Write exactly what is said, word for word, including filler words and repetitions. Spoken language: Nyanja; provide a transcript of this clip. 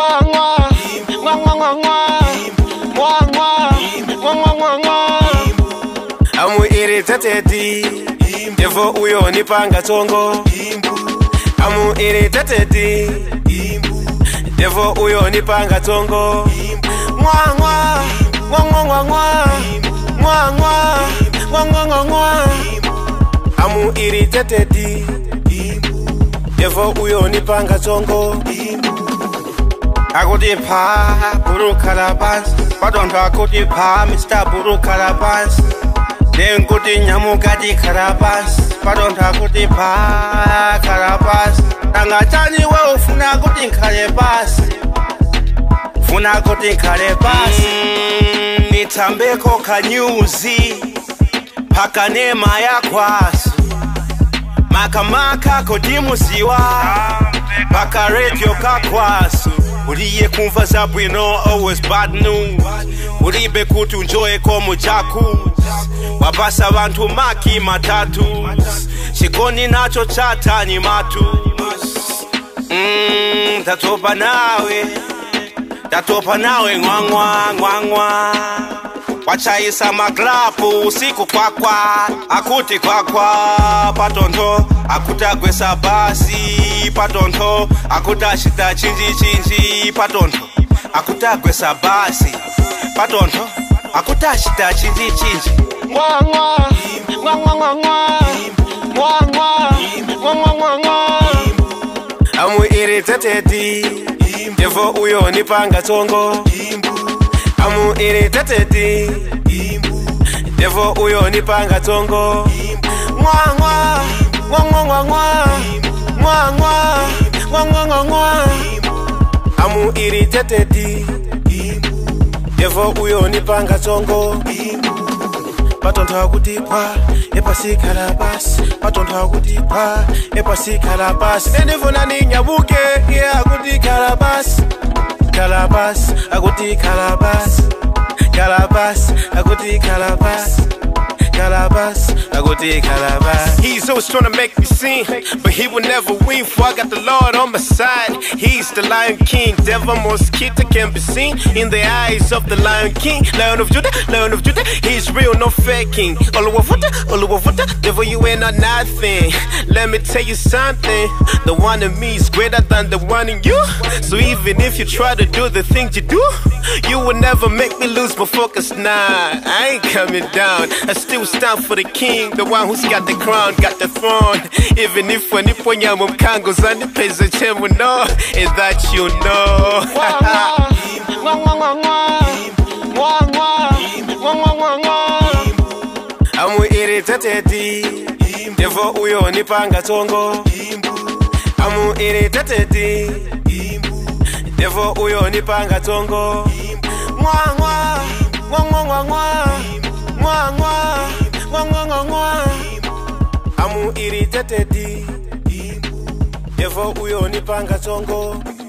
I'm irritated. Devo uyo nipanga tongo. I'm irritated. Devo uyo nipanga tongo. Mwa mwa mwa mwa mwa mwa mwa mwa mwa. I'm irritated. Devo uyo nipanga tongo. Agodi pa buru karabas. Padon agodi pa Mister Buru karabas. Den gudi nyamu gadi karabas. Padon agodi pa karabas. Nanga tani we ufuna gudi karabas. Funa gudi karabas. Mm, nitambeko kanyuzi. Paka nema ya kwasu. Maka maka kodimu siwa. Paka radio kakwasu. Uriye kumva za bwino, always bad news. Uribe kutunjoye komu jakus. Wabasa bantu maki matatus. Shikoni nacho chata ni matus. Mmm, tatopa nawe. Tatopa nawe ngwangwa, ngwangwa. Wachaisa maklapu, usiku kwa kwa. Akuti kwa kwa, patonto. Akutagwe sabasi, patonto. Akutashita chinji chinji, patonto. Akutagwe sabasi, patonto. Akutashita chinji chinji. Mwa mwa, mwa mwa mwa mwa. Mwa mwa, mwa mwa mwa mwa. I'm irritated. Devo uyo nipanga tongo. I'm irritated. Devo uyo nipanga tongo. Mwa mwa mwa mwa mwa mwa mwa mwa mwa mwa. I'm irritated. Devo uyo nipanga tongo. Patonto hakutipa, Epas karabas. Patonto hakutipa, Epas karabas. Enifuna ninyabuke, yeah hakuti karabas. Karabas, hakuti karabas. Karabas, hakuti karabas. Karabas, hakuti karabas. He's always trying to make me sing, but he will never win, for I got the Lord on my side. He's the Lion King, devil mosquito can be seen in the eyes of the Lion King. Lion of Judah, Lion of Judah, he's real, no faking. Oluwafuta, Oluwafuta, devil you ain't not nothing. Let me tell you something, the one in me is greater than the one in you. So even if you try to do the things you do, you will never make me lose my focus. Nah, I ain't coming down. I still stand for the king, the one who's got the crown, got the throne. Even if when you point your mom can't go, Sunday pays the chemo, no, and that you know. I'm irritated. Devo uyo nipanga tongo. I'm irritated. Devo uyo nipanga tongo. Mwa mwa mwa mwa mwa mwa mwa mwa mwa. I'm irritated. Devo uyo nipanga tongo.